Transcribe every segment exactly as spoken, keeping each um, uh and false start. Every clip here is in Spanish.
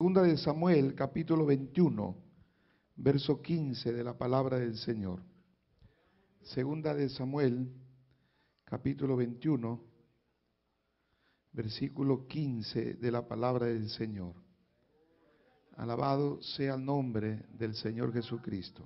Segunda de Samuel, capítulo veintiuno, verso quince de la palabra del Señor. Segunda de Samuel, capítulo veintiuno, versículo quince de la palabra del Señor. Alabado sea el nombre del Señor Jesucristo.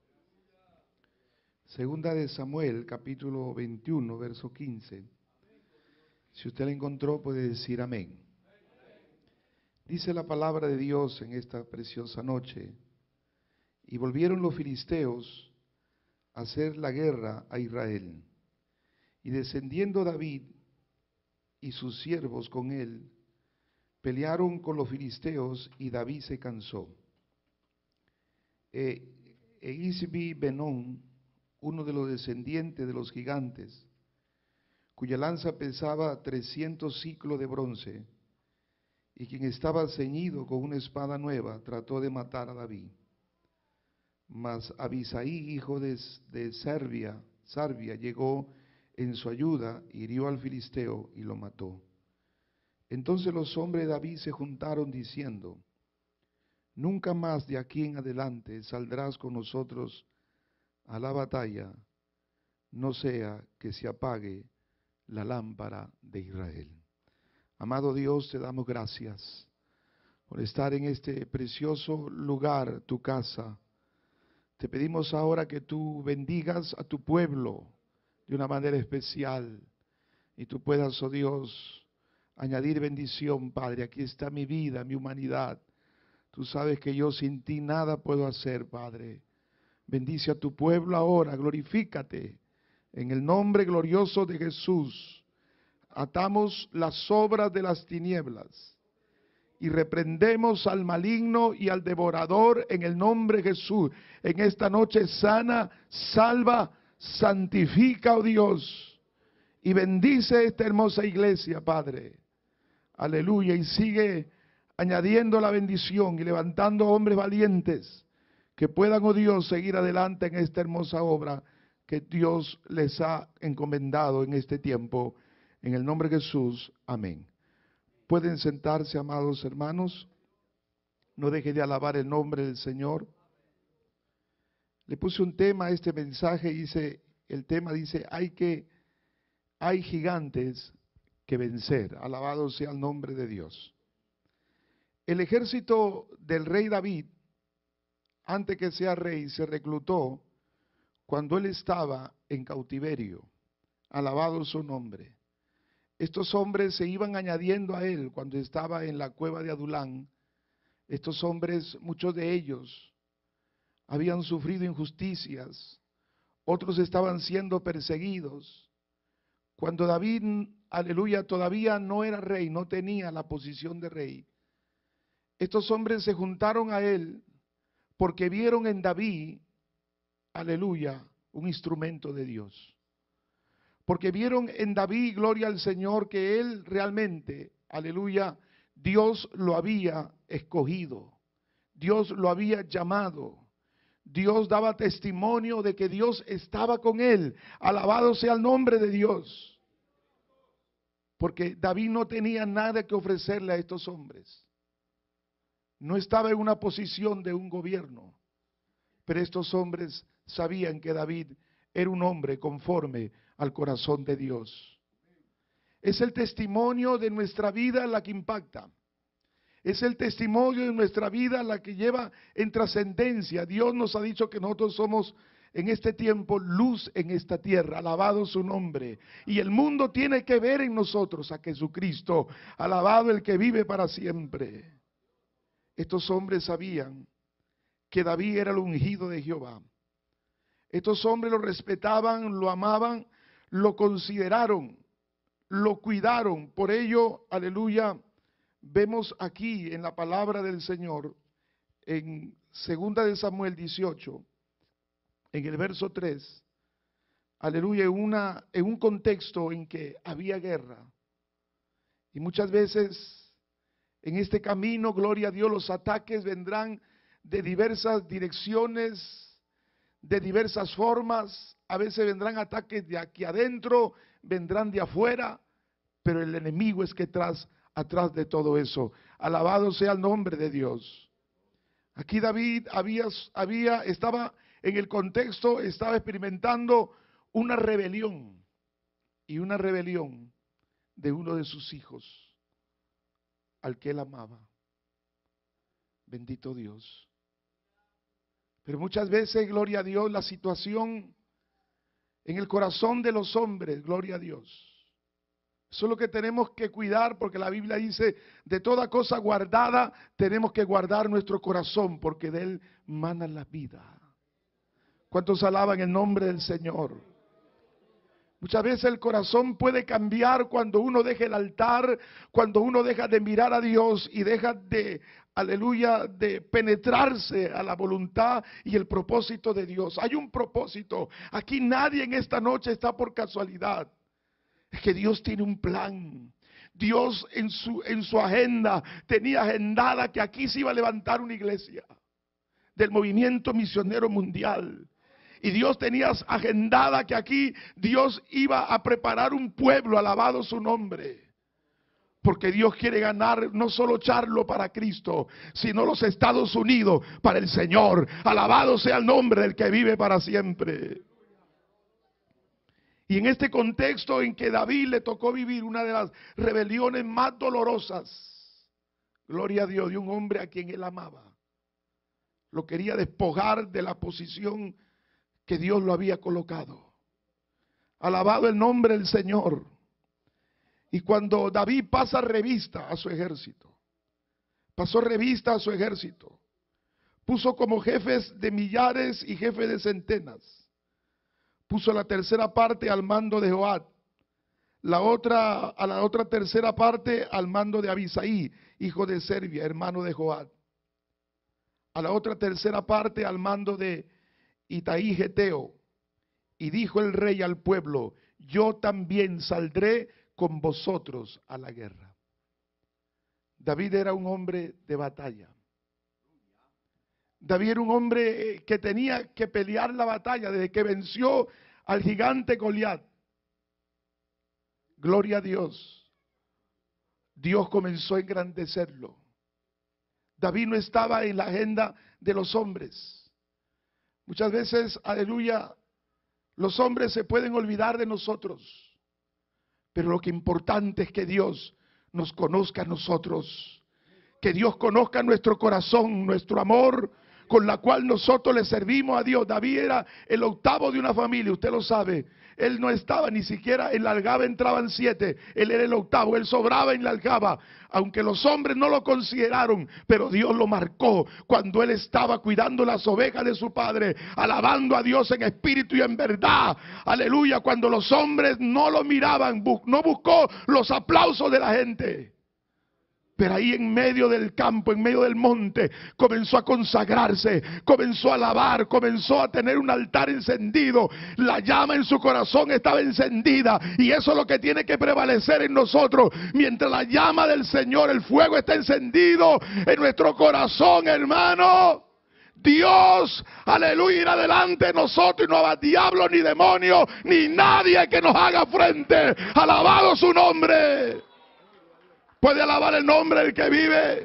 Segunda de Samuel, capítulo veintiuno, verso quince. Si usted la encontró, puede decir amén. Dice la palabra de Dios en esta preciosa noche: y volvieron los filisteos a hacer la guerra a Israel. Y descendiendo David y sus siervos con él, pelearon con los filisteos, y David se cansó. E, e Isbi Benón, uno de los descendientes de los gigantes, cuya lanza pesaba trescientos ciclos de bronce, y quien estaba ceñido con una espada nueva, trató de matar a David. Mas Abisaí, hijo de, de Sarbia, Sarbia, llegó en su ayuda, hirió al filisteo y lo mató. Entonces los hombres de David se juntaron diciendo: nunca más de aquí en adelante saldrás con nosotros a la batalla, no sea que se apague la lámpara de Israel. Amado Dios, te damos gracias por estar en este precioso lugar, tu casa. Te pedimos ahora que tú bendigas a tu pueblo de una manera especial, y tú puedas, oh Dios, añadir bendición, Padre. Aquí está mi vida, mi humanidad. Tú sabes que yo sin ti nada puedo hacer, Padre. Bendice a tu pueblo ahora, glorifícate. En el nombre glorioso de Jesús, atamos las obras de las tinieblas y reprendemos al maligno y al devorador en el nombre de Jesús. En esta noche sana, salva, santifica, oh Dios, y bendice esta hermosa iglesia, Padre. Aleluya. Y sigue añadiendo la bendición y levantando hombres valientes que puedan, oh Dios, seguir adelante en esta hermosa obra que Dios les ha encomendado en este tiempo. En el nombre de Jesús, amén. Pueden sentarse, amados hermanos. No deje de alabar el nombre del Señor. Le puse un tema a este mensaje, dice, el tema dice, hay que, hay gigantes que vencer. Alabado sea el nombre de Dios. El ejército del rey David, antes que sea rey, se reclutó cuando él estaba en cautiverio. Alabado su nombre. Estos hombres se iban añadiendo a él cuando estaba en la cueva de Adulán. Estos hombres, muchos de ellos, habían sufrido injusticias, otros estaban siendo perseguidos. Cuando David, aleluya, todavía no era rey, no tenía la posición de rey, estos hombres se juntaron a él porque vieron en David, aleluya, un instrumento de Dios. Porque vieron en David, gloria al Señor, que él realmente, aleluya, Dios lo había escogido, Dios lo había llamado, Dios daba testimonio de que Dios estaba con él. Alabado sea el nombre de Dios. Porque David no tenía nada que ofrecerle a estos hombres. No estaba en una posición de un gobierno, pero estos hombres sabían que David era un hombre conforme al corazón de Dios. Es el testimonio de nuestra vida la que impacta. Es el testimonio de nuestra vida la que lleva en trascendencia. Dios nos ha dicho que nosotros somos en este tiempo luz en esta tierra. Alabado su nombre. Y el mundo tiene que ver en nosotros a Jesucristo. Alabado el que vive para siempre. Estos hombres sabían que David era el ungido de Jehová. Estos hombres lo respetaban, lo amaban, lo consideraron, lo cuidaron. Por ello, aleluya, vemos aquí en la palabra del Señor, en Segunda de Samuel dieciocho, en el verso tres, aleluya, en, una, en un contexto en que había guerra. Y muchas veces en este camino, gloria a Dios, los ataques vendrán de diversas direcciones, de diversas formas. A veces vendrán ataques de aquí adentro, vendrán de afuera, pero el enemigo es que tras atrás de todo eso. Alabado sea el nombre de Dios. Aquí David había, había, estaba en el contexto, estaba experimentando una rebelión, y una rebelión de uno de sus hijos, al que él amaba. Bendito Dios. Pero muchas veces, gloria a Dios, la situación en el corazón de los hombres, gloria a Dios. Eso es lo que tenemos que cuidar, porque la Biblia dice, de toda cosa guardada, tenemos que guardar nuestro corazón, porque de él mana la vida. ¿Cuántos alaban el nombre del Señor? Muchas veces el corazón puede cambiar cuando uno deja el altar, cuando uno deja de mirar a Dios y deja de, aleluya, de penetrarse a la voluntad y el propósito de Dios. Hay un propósito. Aquí nadie en esta noche está por casualidad. Es que Dios tiene un plan. Dios en su, en su agenda tenía agendada que aquí se iba a levantar una iglesia del movimiento misionero mundial. Y Dios tenía agendada que aquí Dios iba a preparar un pueblo, alabado su nombre. Porque Dios quiere ganar no solo Charlo para Cristo, sino los Estados Unidos para el Señor. Alabado sea el nombre del que vive para siempre. Y en este contexto en que David le tocó vivir una de las rebeliones más dolorosas, gloria a Dios, de un hombre a quien él amaba. Lo quería despojar de la posición que Dios lo había colocado. Alabado el nombre del Señor. Y cuando David pasa revista a su ejército, pasó revista a su ejército, puso como jefes de millares y jefes de centenas. Puso la tercera parte al mando de Joab, la otra, a la otra tercera parte al mando de Abisaí, hijo de Servia, hermano de Joab. A la otra tercera parte al mando de Itaí Geteo. Y dijo el rey al pueblo, yo también saldré con vosotros a la guerra. David era un hombre de batalla. David era un hombre que tenía que pelear la batalla desde que venció al gigante Goliat. Gloria a Dios. Dios comenzó a engrandecerlo. David no estaba en la agenda de los hombres. Muchas veces, aleluya, los hombres se pueden olvidar de nosotros. Pero lo que es importante es que Dios nos conozca a nosotros. Que Dios conozca nuestro corazón, nuestro amor, con la cual nosotros le servimos a Dios. David era el octavo de una familia, usted lo sabe. Él no estaba ni siquiera en la aljaba, entraban siete. Él era el octavo, él sobraba en la aljaba. Aunque los hombres no lo consideraron, pero Dios lo marcó cuando él estaba cuidando las ovejas de su padre, alabando a Dios en espíritu y en verdad. Aleluya, cuando los hombres no lo miraban, no buscó los aplausos de la gente. Pero ahí en medio del campo, en medio del monte, comenzó a consagrarse, comenzó a alabar, comenzó a tener un altar encendido. La llama en su corazón estaba encendida y eso es lo que tiene que prevalecer en nosotros. Mientras la llama del Señor, el fuego está encendido en nuestro corazón, hermano. Dios, aleluya, irá delante de nosotros y no habrá diablo, ni demonio, ni nadie que nos haga frente. Alabado su nombre. Puede alabar el nombre del que vive.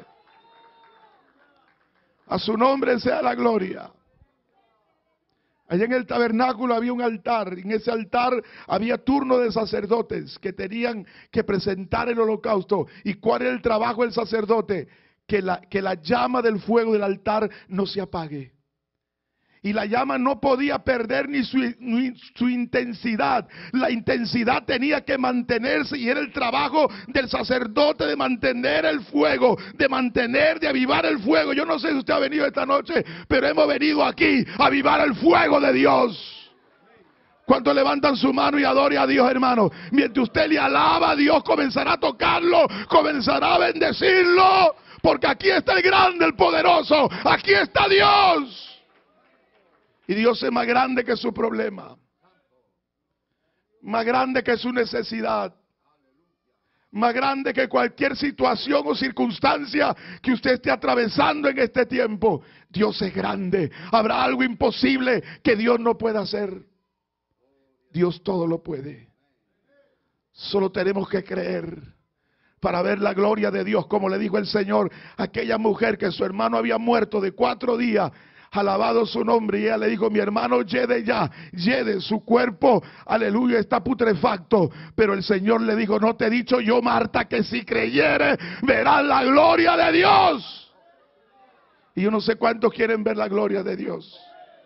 A su nombre sea la gloria. Allá en el tabernáculo había un altar. En ese altar había turno de sacerdotes que tenían que presentar el holocausto. ¿Y cuál era el trabajo del sacerdote? Que la, que la llama del fuego del altar no se apague. Y la llama no podía perder ni su, ni su intensidad. La intensidad tenía que mantenerse y era el trabajo del sacerdote de mantener el fuego, de mantener, de avivar el fuego. Yo no sé si usted ha venido esta noche, pero hemos venido aquí a avivar el fuego de Dios. ¿Cuántos levantan su mano y adoran a Dios, hermano? Mientras usted le alaba a Dios, comenzará a tocarlo, comenzará a bendecirlo, porque aquí está el grande, el poderoso, aquí está Dios. Y Dios es más grande que su problema, más grande que su necesidad, más grande que cualquier situación o circunstancia que usted esté atravesando en este tiempo. Dios es grande. ¿Habrá algo imposible que Dios no pueda hacer? Dios todo lo puede. Solo tenemos que creer. para ver la gloria de Dios, como le dijo el Señor a aquella mujer que su hermano había muerto de cuatro días. Alabado su nombre. Y ella le dijo: mi hermano yede ya, yede, su cuerpo, aleluya, está putrefacto. Pero el Señor le dijo: no te he dicho yo, Marta, que si creyere verás la gloria de Dios. Y yo no sé cuántos quieren ver la gloria de Dios.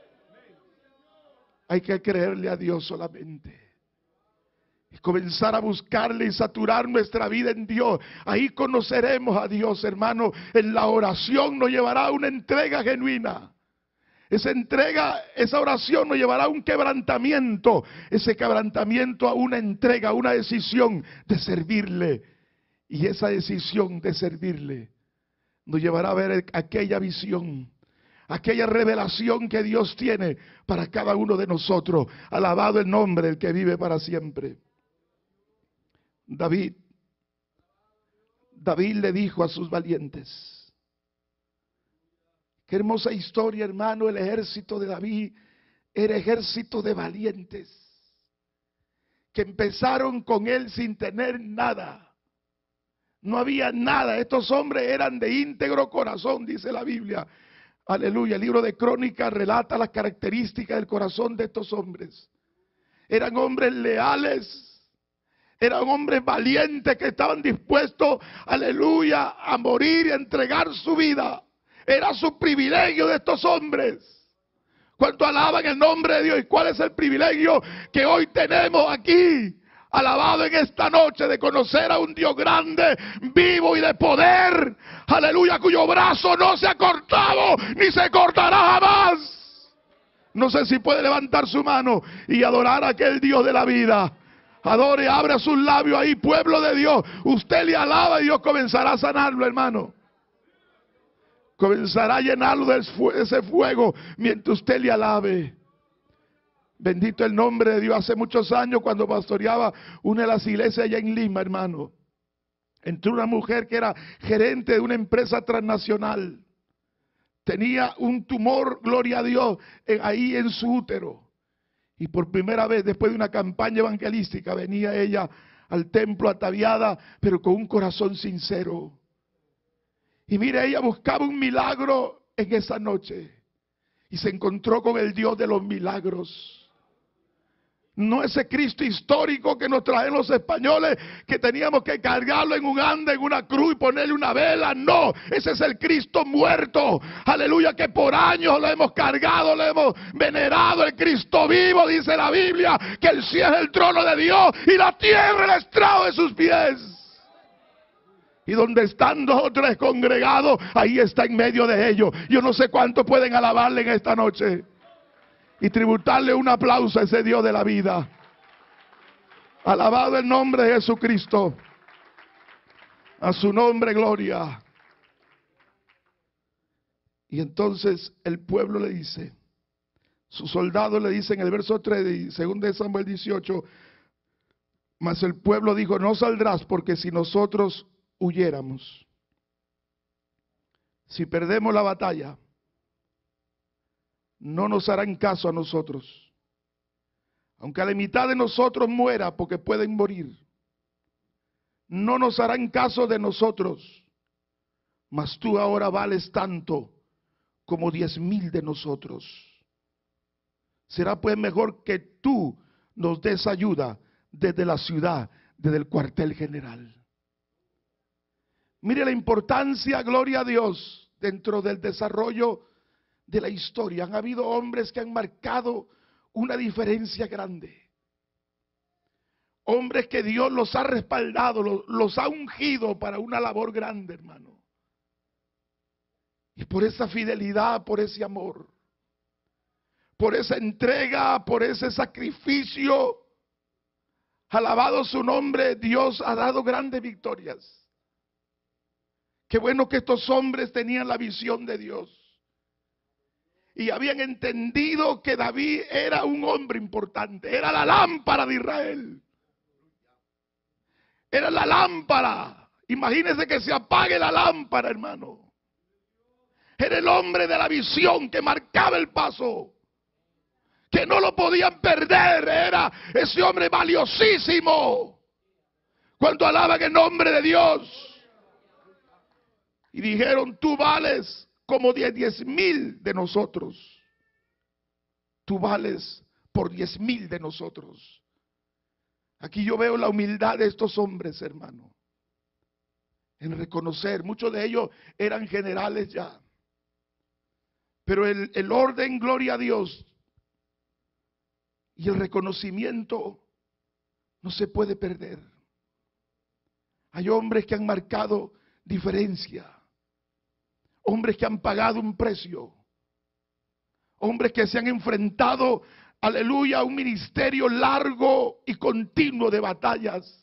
Hay que creerle a Dios solamente y comenzar a buscarle y saturar nuestra vida en Dios. Ahí conoceremos a Dios, hermano. En la oración nos llevará a una entrega genuina. Esa entrega, esa oración nos llevará a un quebrantamiento. Ese quebrantamiento a una entrega, a una decisión de servirle. Y esa decisión de servirle nos llevará a ver aquella visión, aquella revelación que Dios tiene para cada uno de nosotros. Alabado el nombre del que vive para siempre. David, David le dijo a sus valientes. Qué hermosa historia, hermano. El ejército de David era ejército de valientes que empezaron con él sin tener nada. No había nada. Estos hombres eran de íntegro corazón, dice la Biblia. Aleluya. El libro de Crónicas relata las características del corazón de estos hombres. Eran hombres leales. Eran hombres valientes que estaban dispuestos, aleluya, a morir y a entregar su vida. Era su privilegio de estos hombres. ¿Cuánto alaban el nombre de Dios? ¿Y cuál es el privilegio que hoy tenemos aquí? Alabado en esta noche, de conocer a un Dios grande, vivo y de poder. Aleluya, cuyo brazo no se ha cortado ni se cortará jamás. No sé si puede levantar su mano y adorar a aquel Dios de la vida. Adore, abra sus labios ahí, pueblo de Dios. Usted le alaba y Dios comenzará a sanarlo, hermano. Comenzará a llenarlo de ese fuego mientras usted le alabe. Bendito el nombre de Dios. Hace muchos años, cuando pastoreaba una de las iglesias allá en Lima, hermano, entró una mujer que era gerente de una empresa transnacional. Tenía un tumor, gloria a Dios, ahí en su útero. Y por primera vez, después de una campaña evangelística, venía ella al templo ataviada, pero con un corazón sincero. Y mire, ella buscaba un milagro en esa noche. Y se encontró con el Dios de los milagros. No ese Cristo histórico que nos traen los españoles, que teníamos que cargarlo en un ande, en una cruz y ponerle una vela. No, ese es el Cristo muerto. Aleluya, que por años lo hemos cargado, lo hemos venerado. El Cristo vivo, dice la Biblia, que el cielo es el trono de Dios y la tierra el estrado de sus pies. Y donde están dos o tres congregados, ahí está en medio de ellos. Yo no sé cuántos pueden alabarle en esta noche y tributarle un aplauso a ese Dios de la vida. Alabado el nombre de Jesucristo. A su nombre, gloria. Y entonces el pueblo le dice, sus soldados le dicen en el verso tres de segundo de Samuel dieciocho, mas el pueblo dijo: no saldrás, porque si nosotros huyéramos, si perdemos la batalla, no nos harán caso a nosotros. Aunque a la mitad de nosotros muera, porque pueden morir, no nos harán caso de nosotros. Mas tú ahora vales tanto como diez mil de nosotros. Será pues mejor que tú nos des ayuda desde la ciudad, desde el cuartel general. Mire la importancia, gloria a Dios, dentro del desarrollo de la historia. Han habido hombres que han marcado una diferencia grande. Hombres que Dios los ha respaldado, los, los ha ungido para una labor grande, hermano. Y por esa fidelidad, por ese amor, por esa entrega, por ese sacrificio, alabado su nombre, Dios ha dado grandes victorias. Qué bueno que estos hombres tenían la visión de Dios. Y habían entendido que David era un hombre importante. Era la lámpara de Israel. Era la lámpara. Imagínense que se apague la lámpara, hermano. Era el hombre de la visión que marcaba el paso. Que no lo podían perder. Era ese hombre valiosísimo. ¿Cuánto alaban el nombre de Dios? Y dijeron, tú vales como diez, diez mil de nosotros. Tú vales por diez mil de nosotros. Aquí yo veo la humildad de estos hombres, hermano. En reconocer, muchos de ellos eran generales ya. Pero el, el orden, gloria a Dios, y el reconocimiento no se puede perder. Hay hombres que han marcado diferencia. Hombres que han pagado un precio. Hombres que se han enfrentado, aleluya, a un ministerio largo y continuo de batallas.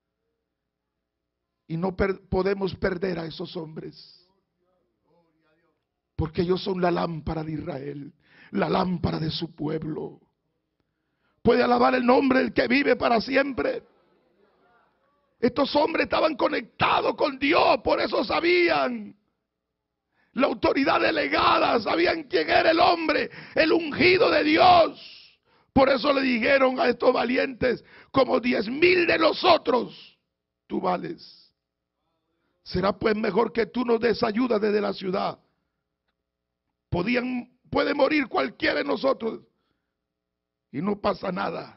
Y no per- podemos perder a esos hombres. Porque ellos son la lámpara de Israel, la lámpara de su pueblo. ¿Puede alabar el nombre del que vive para siempre? Estos hombres estaban conectados con Dios, por eso sabían la autoridad delegada, sabían quién era el hombre, el ungido de Dios. Por eso le dijeron a estos valientes, como diez mil de nosotros, tú vales. Será pues mejor que tú nos des ayuda desde la ciudad. Podían, puede morir cualquiera de nosotros y no pasa nada.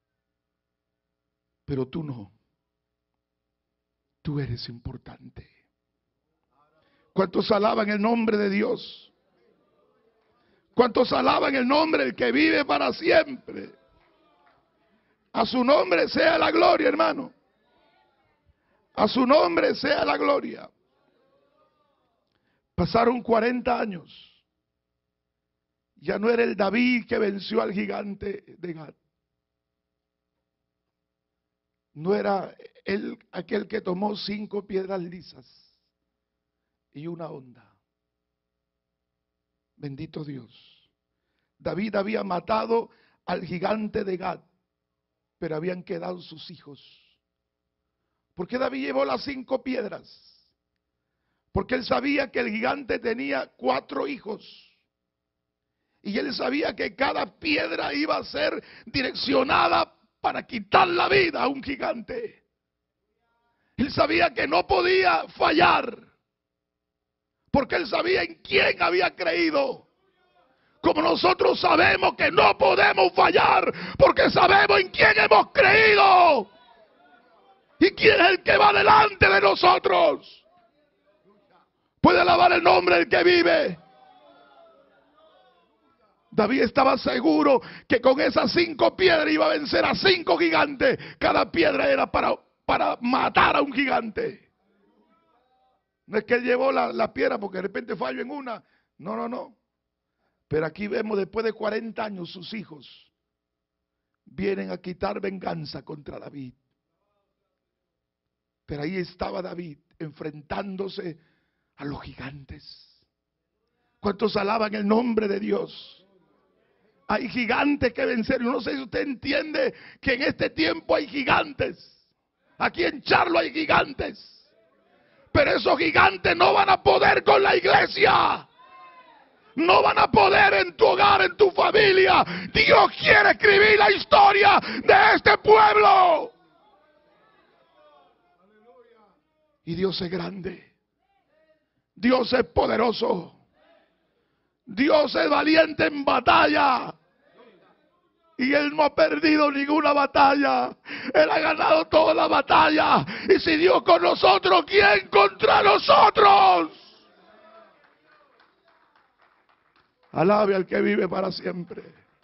Pero tú no. Tú eres importante. ¿Cuántos alaban el nombre de Dios? ¿Cuántos alaban el nombre del que vive para siempre? A su nombre sea la gloria, hermano. A su nombre sea la gloria. Pasaron cuarenta años. Ya no era el David que venció al gigante de Gat. No era él aquel que tomó cinco piedras lisas y una honda. Bendito Dios. David había matado al gigante de Gat, pero habían quedado sus hijos. ¿Por qué David llevó las cinco piedras? Porque él sabía que el gigante tenía cuatro hijos. Y él sabía que cada piedra iba a ser direccionada para quitar la vida a un gigante. Él sabía que no podía fallar. Porque él sabía en quién había creído. Como nosotros sabemos que no podemos fallar. Porque sabemos en quién hemos creído. ¿Y quién es el que va delante de nosotros? Puede alabar el nombre del que vive. David estaba seguro que con esas cinco piedras iba a vencer a cinco gigantes. Cada piedra era para, para matar a un gigante. No es que él llevó la, la piedra porque de repente falló en una. No, no, no. Pero aquí vemos después de cuarenta años sus hijos vienen a quitar venganza contra David. Pero ahí estaba David enfrentándose a los gigantes. ¿Cuántos alaban el nombre de Dios? Hay gigantes que vencer. Yo no sé si usted entiende que en este tiempo hay gigantes. Aquí en Charlo hay gigantes. Pero esos gigantes no van a poder con la iglesia. No van a poder en tu hogar, en tu familia. Dios quiere escribir la historia de este pueblo. Y Dios es grande. Dios es poderoso. Dios es valiente en batalla. Y Él no ha perdido ninguna batalla. Él ha ganado toda la batalla. Y si Dios con nosotros, ¿quién contra nosotros? Alabe al que vive para siempre.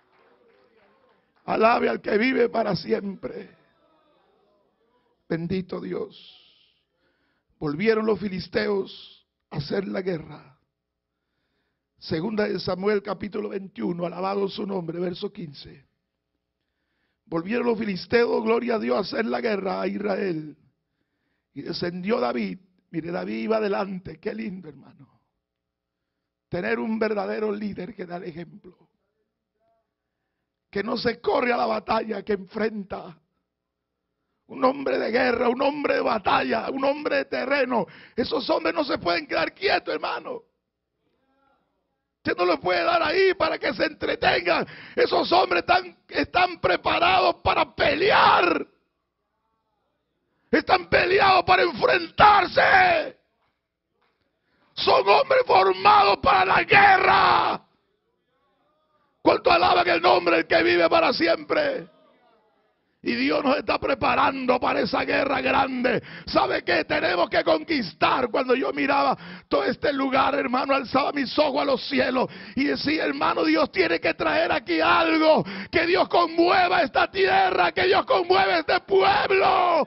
Alabe al que vive para siempre. Bendito Dios. Volvieron los filisteos a hacer la guerra. Segunda de Samuel capítulo veintiuno, alabado su nombre, verso quince. Volvieron los filisteos, gloria a Dios, a hacer la guerra a Israel. Y descendió David. Mire, David iba adelante, qué lindo, hermano. Tener un verdadero líder que da el ejemplo. Que no se corre a la batalla, que enfrenta. Un hombre de guerra, un hombre de batalla, un hombre de terreno. Esos hombres no se pueden quedar quietos, hermano. Usted no los puede dar ahí para que se entretengan. Esos hombres están, están preparados para pelear. Están peleados para enfrentarse. Son hombres formados para la guerra. ¿Cuánto alaban el nombre del que vive para siempre? Y Dios nos está preparando para esa guerra grande. ¿Sabe qué? Tenemos que conquistar. Cuando yo miraba todo este lugar, hermano, alzaba mis ojos a los cielos y decía, hermano, Dios tiene que traer aquí algo. Que Dios conmueva esta tierra, que Dios conmueva este pueblo.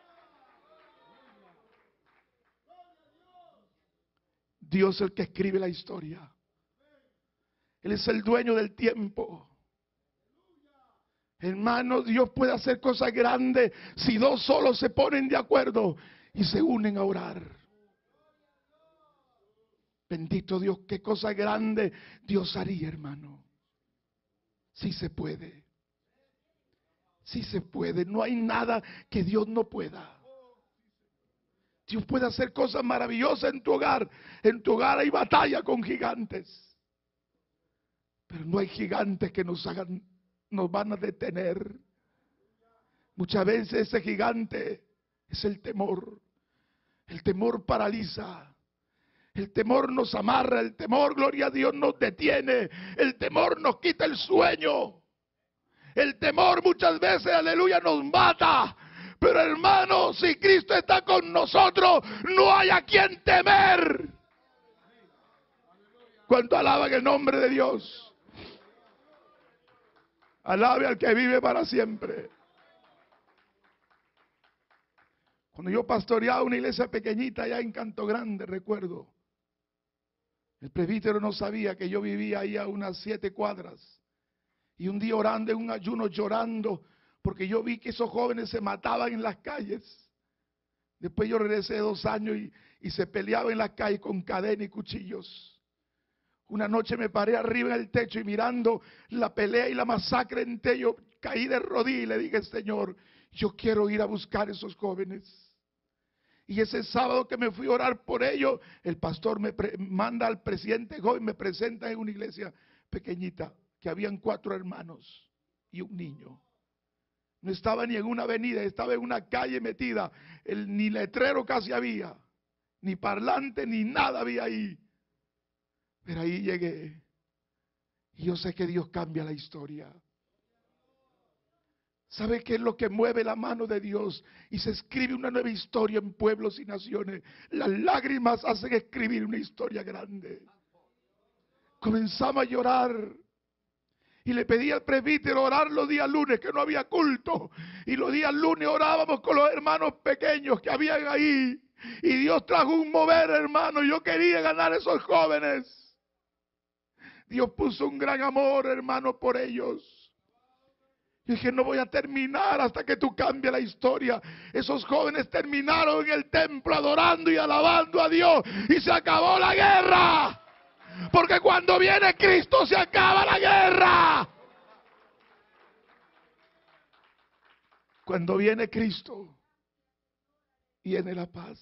Dios es el que escribe la historia. Él es el dueño del tiempo. Hermano, Dios puede hacer cosas grandes si dos solos se ponen de acuerdo y se unen a orar. Bendito Dios, qué cosa grande Dios haría, hermano. Sí se puede. Sí se puede. No hay nada que Dios no pueda. Dios puede hacer cosas maravillosas en tu hogar. En tu hogar hay batalla con gigantes. Pero no hay gigantes que nos hagan, nos van a detener. Muchas veces ese gigante es el temor. El temor paraliza. El temor nos amarra. El temor, gloria a Dios, nos detiene. El temor nos quita el sueño. El temor muchas veces, aleluya, nos mata. Pero hermano, si Cristo está con nosotros, no hay a quien temer. ¿Cuánto alaban el nombre de Dios? Alabe al que vive para siempre. Cuando yo pastoreaba una iglesia pequeñita allá en Canto Grande, recuerdo, el presbítero no sabía que yo vivía ahí a unas siete cuadras. Y un día orando en un ayuno, llorando, porque yo vi que esos jóvenes se mataban en las calles. Después yo regresé dos años y, y se peleaban en las calles con cadena y cuchillos. Una noche me paré arriba en el techo y mirando la pelea y la masacre en té, yo caí de rodillas y le dije, Señor, yo quiero ir a buscar a esos jóvenes. Y ese sábado que me fui a orar por ellos, el pastor me manda al presidente joven, me presenta en una iglesia pequeñita, que habían cuatro hermanos y un niño. No estaba ni en una avenida, estaba en una calle metida, el, ni letrero casi había, ni parlante, ni nada había ahí. Pero ahí llegué. Y yo sé que Dios cambia la historia. ¿Sabe qué es lo que mueve la mano de Dios? Y se escribe una nueva historia en pueblos y naciones. Las lágrimas hacen escribir una historia grande. Comenzamos a llorar. Y le pedí al presbítero orar los días lunes, que no había culto. Y los días lunes orábamos con los hermanos pequeños que habían ahí. Y Dios trajo un mover, hermano. Yo quería ganar a esos jóvenes. Dios puso un gran amor, hermano, por ellos. Y dije, no voy a terminar hasta que tú cambies la historia. Esos jóvenes terminaron en el templo adorando y alabando a Dios. Y se acabó la guerra. Porque cuando viene Cristo se acaba la guerra. Cuando viene Cristo, viene la paz.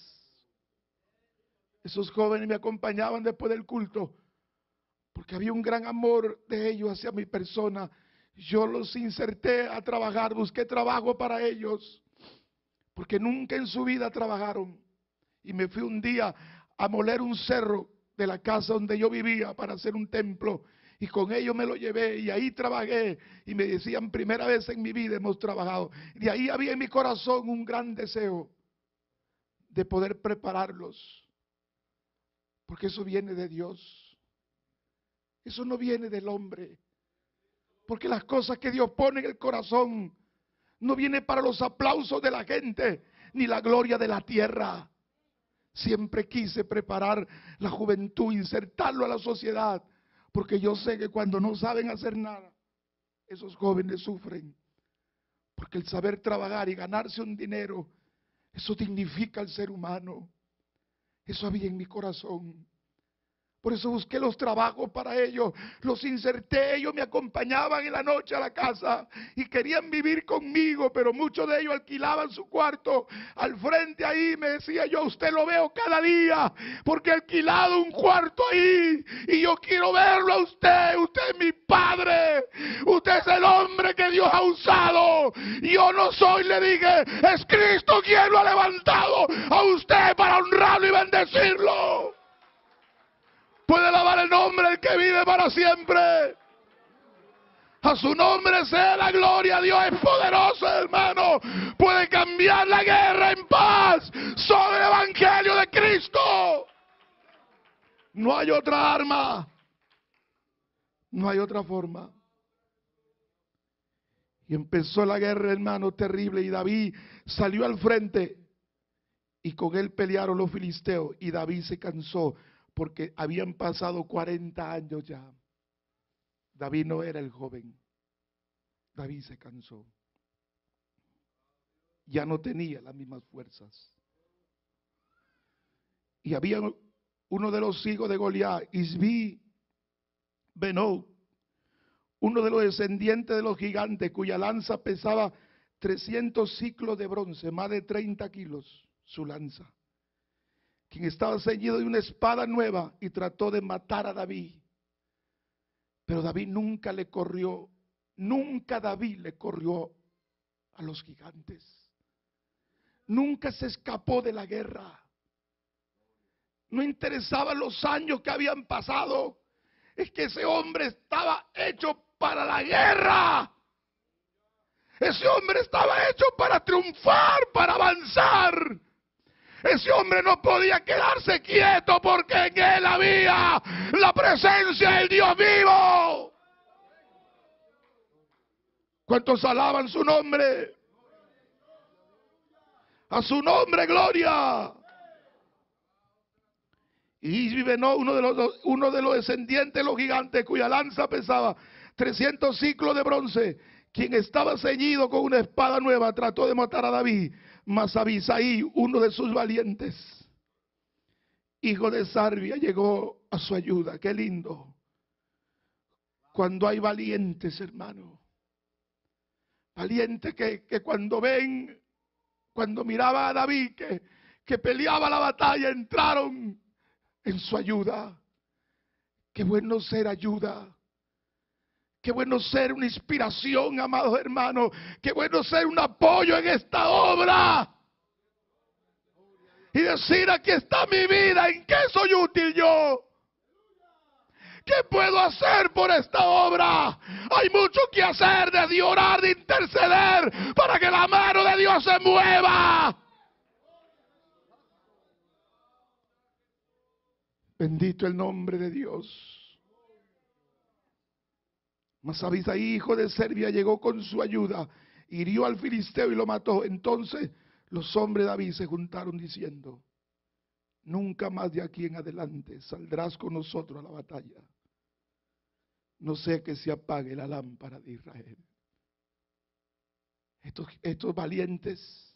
Esos jóvenes me acompañaban después del culto, porque había un gran amor de ellos hacia mi persona. Yo los inserté a trabajar, busqué trabajo para ellos, porque nunca en su vida trabajaron. Y me fui un día a moler un cerro de la casa donde yo vivía para hacer un templo. Y con ellos me lo llevé y ahí trabajé. Y me decían, primera vez en mi vida hemos trabajado. Y ahí había en mi corazón un gran deseo de poder prepararlos. Porque eso viene de Dios. Eso no viene del hombre. Porque las cosas que Dios pone en el corazón no vienen para los aplausos de la gente, ni la gloria de la tierra. Siempre quise preparar la juventud, insertarlo a la sociedad, porque yo sé que cuando no saben hacer nada, esos jóvenes sufren. Porque el saber trabajar y ganarse un dinero, eso dignifica al ser humano. Eso había en mi corazón. Por eso busqué los trabajos para ellos, los inserté, ellos me acompañaban en la noche a la casa y querían vivir conmigo, pero muchos de ellos alquilaban su cuarto al frente ahí. Me decía yo, usted lo veo cada día, porque he alquilado un cuarto ahí y yo quiero verlo a usted. Usted es mi padre, usted es el hombre que Dios ha usado. Yo no soy, le dije, es Cristo quien lo ha levantado a usted para honrarlo y bendecirlo. Puede alabar el nombre del que vive para siempre. A su nombre sea la gloria. Dios es poderoso, hermano. Puede cambiar la guerra en paz sobre el evangelio de Cristo. No hay otra arma. No hay otra forma. Y empezó la guerra, hermano, terrible. Y David salió al frente. Y con él pelearon los filisteos. Y David se cansó porque habían pasado cuarenta años ya. David no era el joven. David se cansó. Ya no tenía las mismas fuerzas. Y había uno de los hijos de Goliat, Isbi Benob, uno de los descendientes de los gigantes, cuya lanza pesaba trescientos ciclos de bronce, más de treinta kilos, su lanza, quien estaba ceñido de una espada nueva y trató de matar a David. Pero David nunca le corrió, nunca David le corrió a los gigantes. Nunca se escapó de la guerra. No interesaba los años que habían pasado. Es que ese hombre estaba hecho para la guerra. Ese hombre estaba hecho para triunfar, para avanzar. Ese hombre no podía quedarse quieto porque en él había la presencia del Dios vivo. ¿Cuántos alaban su nombre? A su nombre, gloria. Y Benob, uno de los uno de los descendientes de los gigantes, cuya lanza pesaba trescientos ciclos de bronce, quien estaba ceñido con una espada nueva, trató de matar a David. Mas Abisai, uno de sus valientes, hijo de Sarbia, llegó a su ayuda. Qué lindo cuando hay valientes, hermano. Valientes que, que cuando ven, cuando miraba a David que, que peleaba la batalla, entraron en su ayuda. Qué bueno ser ayuda. Qué bueno ser una inspiración, amados hermanos. Qué bueno ser un apoyo en esta obra. Y decir, aquí está mi vida, ¿en qué soy útil yo? ¿Qué puedo hacer por esta obra? Hay mucho que hacer, de orar, de interceder, para que la mano de Dios se mueva. Bendito el nombre de Dios. Mas Abisai, hijo de Sarbia, llegó con su ayuda, hirió al filisteo y lo mató. Entonces los hombres de David se juntaron diciendo, nunca más de aquí en adelante saldrás con nosotros a la batalla, no sea que se apague la lámpara de Israel. Estos, estos valientes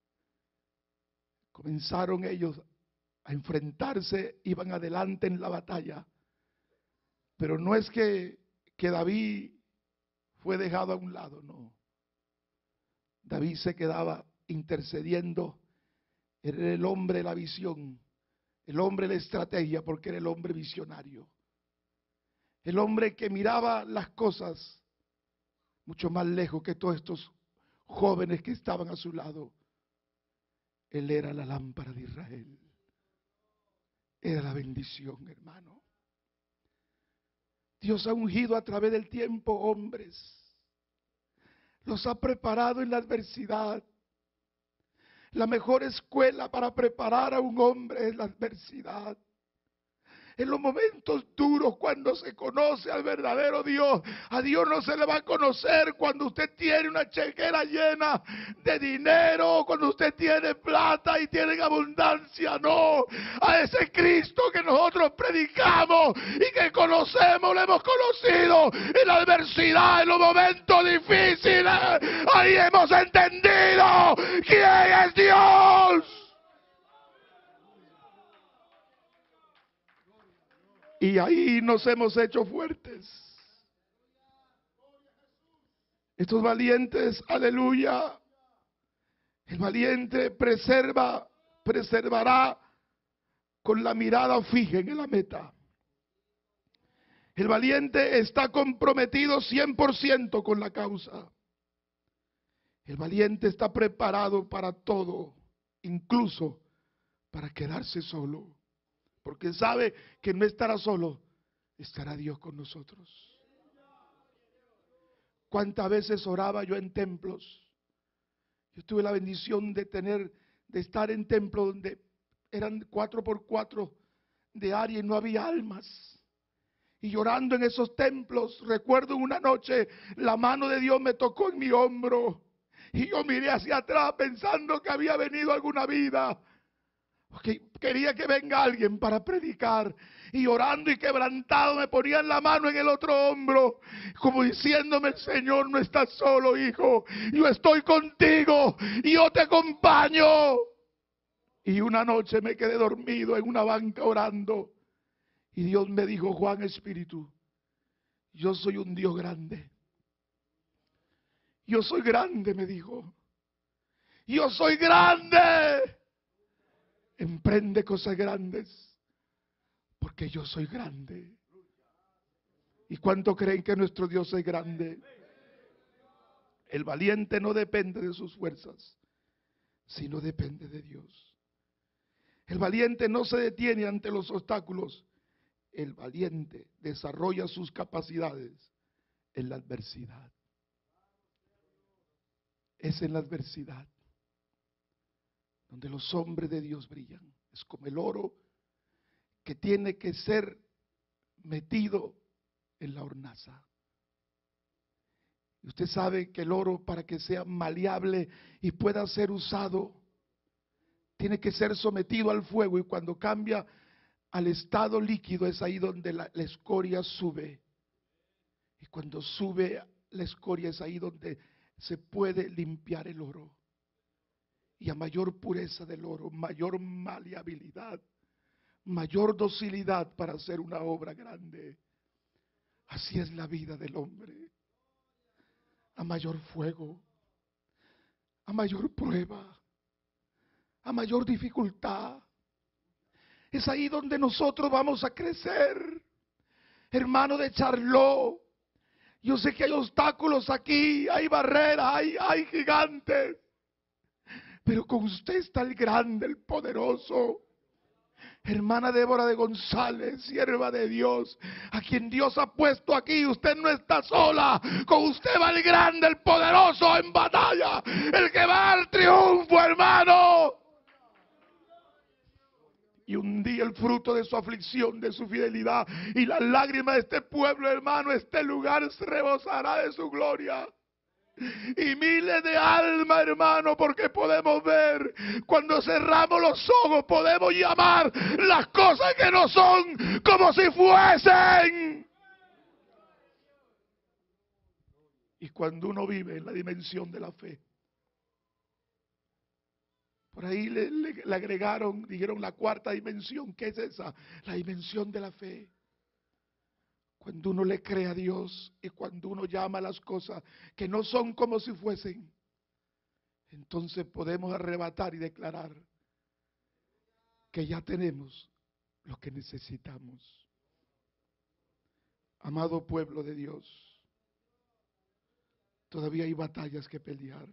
comenzaron ellos a enfrentarse, iban adelante en la batalla, pero no es que que David fue dejado a un lado, no. David se quedaba intercediendo. Era el hombre de la visión, el hombre de la estrategia, porque era el hombre visionario. El hombre que miraba las cosas mucho más lejos que todos estos jóvenes que estaban a su lado. Él era la lámpara de Israel. Era la bendición, hermano. Dios ha ungido a través del tiempo hombres. Los ha preparado en la adversidad. La mejor escuela para preparar a un hombre es la adversidad. En los momentos duros, cuando se conoce al verdadero Dios, a Dios no se le va a conocer cuando usted tiene una chequera llena de dinero, cuando usted tiene plata y tiene abundancia, no. A ese Cristo que nosotros predicamos y que conocemos, lo hemos conocido en la adversidad, en los momentos difíciles. Ahí hemos entendido quién es Dios. Y ahí nos hemos hecho fuertes. Estos valientes, aleluya. El valiente preserva, preservará con la mirada fija en la meta. El valiente está comprometido cien por ciento con la causa. El valiente está preparado para todo, incluso para quedarse solo, porque sabe que no estará solo, estará Dios con nosotros. ¿Cuántas veces oraba yo en templos? Yo tuve la bendición de tener, de estar en templos donde eran cuatro por cuatro de área y no había almas. Y llorando en esos templos, recuerdo una noche, la mano de Dios me tocó en mi hombro. Y yo miré hacia atrás pensando que había venido alguna vida. Porque quería que venga alguien para predicar. Y orando y quebrantado me ponían la mano en el otro hombro, como diciéndome: el Señor no está solo, hijo. Yo estoy contigo y yo te acompaño. Y una noche me quedé dormido en una banca orando. Y Dios me dijo: Juan Espíritu, yo soy un Dios grande. Yo soy grande, me dijo. Yo soy grande. Emprende cosas grandes, porque yo soy grande. ¿Y cuánto creen que nuestro Dios es grande? El valiente no depende de sus fuerzas, sino depende de Dios. El valiente no se detiene ante los obstáculos. El valiente desarrolla sus capacidades en la adversidad. Es en la adversidad donde los hombres de Dios brillan. Es como el oro que tiene que ser metido en la hornaza. Y usted sabe que el oro, para que sea maleable y pueda ser usado, tiene que ser sometido al fuego, y cuando cambia al estado líquido es ahí donde la, la escoria sube. Y cuando sube la escoria es ahí donde se puede limpiar el oro. Y a mayor pureza del oro, mayor maleabilidad, mayor docilidad para hacer una obra grande. Así es la vida del hombre. A mayor fuego, a mayor prueba, a mayor dificultad, es ahí donde nosotros vamos a crecer. Hermano de Charlot, yo sé que hay obstáculos aquí, hay barreras, hay, hay gigantes, pero con usted está el grande, el poderoso. Hermana Débora de González, sierva de Dios, a quien Dios ha puesto aquí, usted no está sola. Con usted va el grande, el poderoso en batalla, el que va al triunfo, hermano. Y un día el fruto de su aflicción, de su fidelidad y las lágrimas de este pueblo, hermano, este lugar se rebosará de su gloria. Y miles de almas, hermano, porque podemos ver, cuando cerramos los ojos, podemos llamar las cosas que no son como si fuesen. Y cuando uno vive en la dimensión de la fe, por ahí le, le, le agregaron, dijeron la cuarta dimensión. ¿Qué es esa? La dimensión de la fe. Cuando uno le cree a Dios y cuando uno llama a las cosas que no son como si fuesen, entonces podemos arrebatar y declarar que ya tenemos lo que necesitamos. Amado pueblo de Dios, todavía hay batallas que pelear.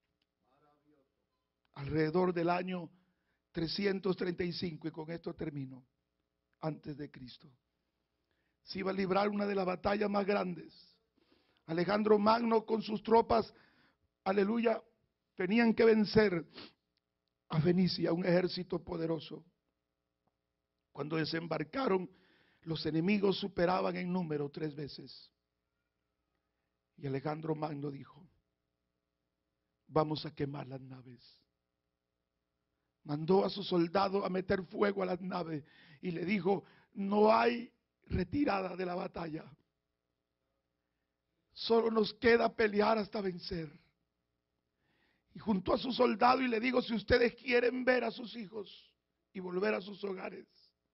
Alrededor del año trescientos treinta y cinco, y con esto termino, antes de Cristo, se iba a librar una de las batallas más grandes. Alejandro Magno con sus tropas, aleluya, tenían que vencer a Fenicia, un ejército poderoso. Cuando desembarcaron, los enemigos superaban en número tres veces. Y Alejandro Magno dijo: vamos a quemar las naves. Mandó a sus soldados a meter fuego a las naves y le dijo: no hay retirada de la batalla, solo nos queda pelear hasta vencer. Y juntó a sus soldados y le dijo: si ustedes quieren ver a sus hijos y volver a sus hogares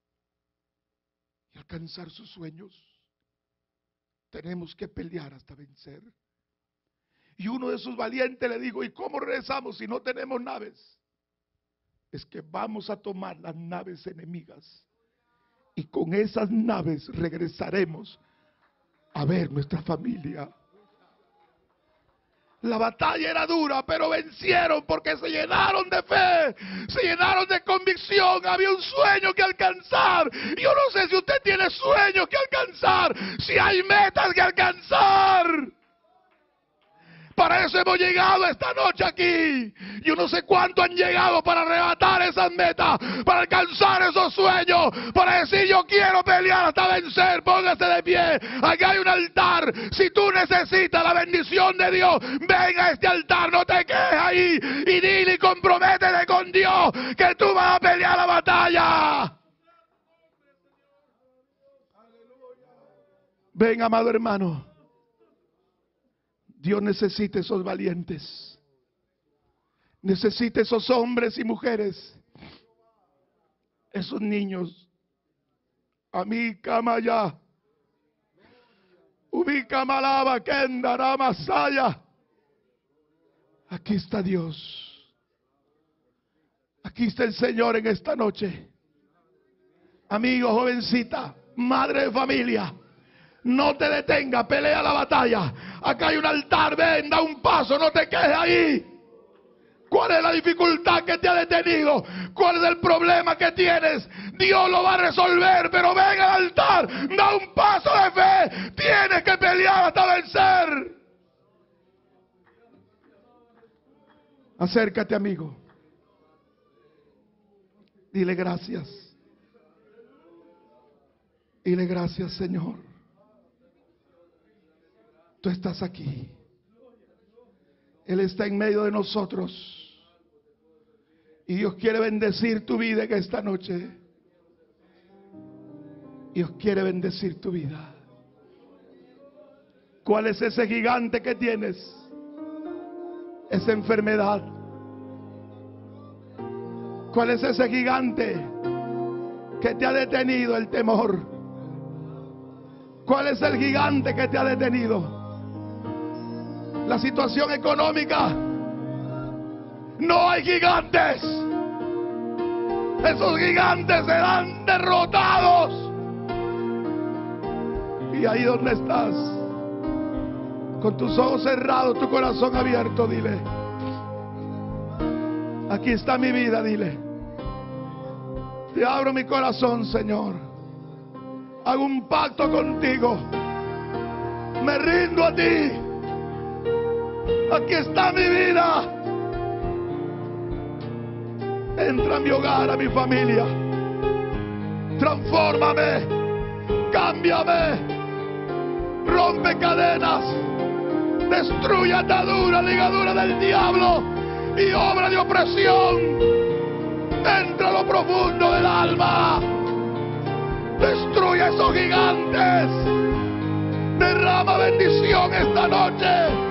y alcanzar sus sueños, tenemos que pelear hasta vencer. Y uno de sus valientes le dijo: ¿y cómo regresamos si no tenemos naves? Es que vamos a tomar las naves enemigas y con esas naves regresaremos a ver nuestra familia. La batalla era dura, pero vencieron porque se llenaron de fe, se llenaron de convicción. Había un sueño que alcanzar. Yo no sé si usted tiene sueños que alcanzar, si hay metas que alcanzar. Para eso hemos llegado esta noche aquí. Yo no sé cuánto han llegado para arrebatar esas metas, para alcanzar esos sueños, para decir yo quiero pelear hasta vencer. Póngase de pie. Aquí hay un altar. Si tú necesitas la bendición de Dios, ven a este altar. No te quedes ahí y dile y comprométete con Dios que tú vas a pelear la batalla. Ven, amado hermano. Dios necesita esos valientes. Necesita esos hombres y mujeres. Esos niños. Amika Maya. Ubika Malaba Kendara Masaya. Aquí está Dios. Aquí está el Señor en esta noche. Amigo, jovencita, madre de familia. No te detengas, pelea la batalla. Acá hay un altar, ven, da un paso, no te quedes ahí. ¿Cuál es la dificultad que te ha detenido? ¿Cuál es el problema que tienes? Dios lo va a resolver, pero ven al altar, da un paso de fe. Tienes que pelear hasta vencer. Acércate, amigo. Dile gracias. Dile gracias, Señor. Tú estás aquí. Él está en medio de nosotros. Y Dios quiere bendecir tu vida en esta noche. Dios quiere bendecir tu vida. ¿Cuál es ese gigante que tienes? Esa enfermedad. ¿Cuál es ese gigante que te ha detenido? El temor. ¿Cuál es el gigante que te ha detenido? La situación económica. No hay gigantes. Esos gigantes serán derrotados. Y ahí donde estás, con tus ojos cerrados, tu corazón abierto, dile: aquí está mi vida, dile. Te abro mi corazón, Señor. Hago un pacto contigo. Me rindo a ti. Aquí está mi vida. Entra a mi hogar, a mi familia. Transfórmame. Cámbiame. Rompe cadenas. Destruye ataduras, ligaduras del diablo y obra de opresión. Entra a lo profundo del alma. Destruye esos gigantes. Derrama bendición esta noche.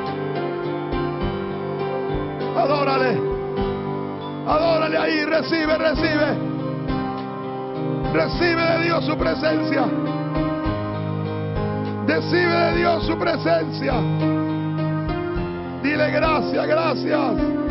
Adórale, adórale ahí, recibe, recibe, recibe de Dios su presencia, recibe de Dios su presencia. Dile gracias, gracias.